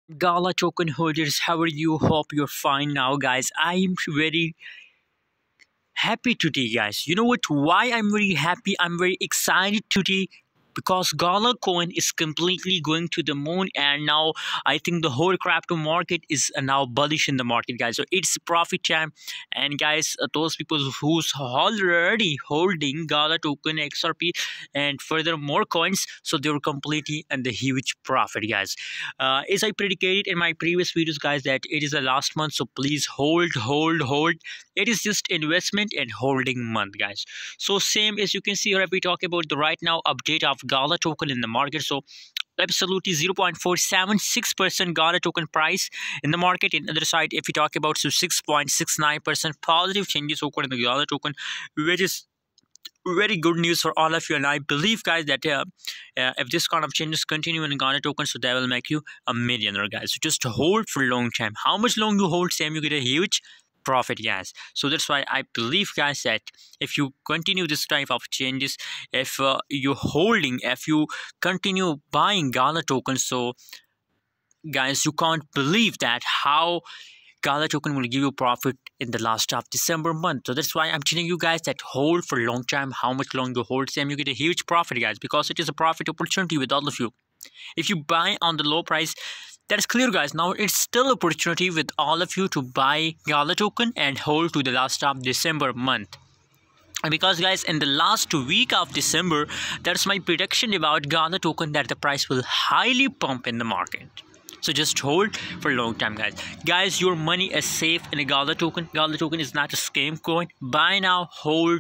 Gala token holders, how are you? Hope you're fine now, guys. I'm very happy today, guys. You know what? Why I'm very happy? I'm very excited today because Gala coin is completely going to the moon, and now I think the whole crypto market is now bullish in the market, guys. So it's profit time, and guys, those people who's already holding Gala token, XRP, and further more coins, so they were completely in the huge profit, guys. As I predicated in my previous videos, guys, that it is the last month, so please hold. It is just investment and holding month, guys. So same as you can see here, if we talk about the right now update of Gala token in the market, so absolutely 0.476% Gala token price in the market. In the other side, if we talk about, so 6.69% positive changes occurred in the Gala token, which is very good news for all of you. And I believe, guys, that if this kind of changes continue in Ghana token, so that will make you a millionaire, guys. So just hold for a long time. How much long you hold, same you get a huge profit, guys. So that's why I believe, guys, that if you continue this type of changes, if you're holding, if you continue buying Gala tokens, so guys, you can't believe that how Gala token will give you profit in the last of December month. So that's why I'm telling you guys that hold for a long time. How much long you hold, same you get a huge profit, guys, because it is a profit opportunity with all of you. If you buy on the low price, that is clear, guys. Now it's still opportunity with all of you to buy Gala token and hold to the last of December month. And because, guys, in the last week of December, that's my prediction about Gala token, that the price will highly pump in the market. So just hold for a long time, guys. Guys, your money is safe in a Gala token. Gala token is not a scam coin. Buy now, hold.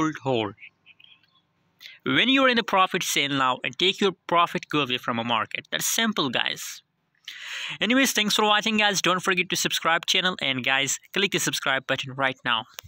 When you're in the profit, sell now and take your profit, go away from a market. That's simple, guys. Anyways, thanks for watching, guys. Don't forget to subscribe channel, and guys, click the subscribe button right now.